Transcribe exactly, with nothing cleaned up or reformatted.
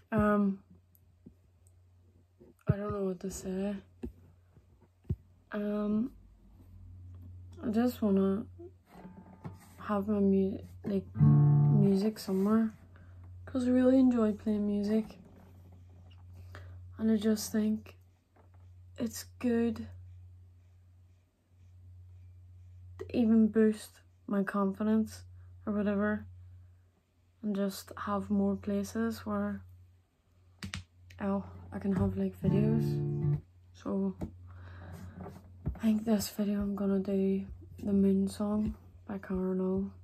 Um, I don't know what to say. Um, I just wanna have my mu like music somewhere, because I really enjoy playing music, and I just think it's good to even boost my confidence or whatever, and just have more places where oh, I can have like videos. So I think this video I'm gonna do the Moon song by Carnal.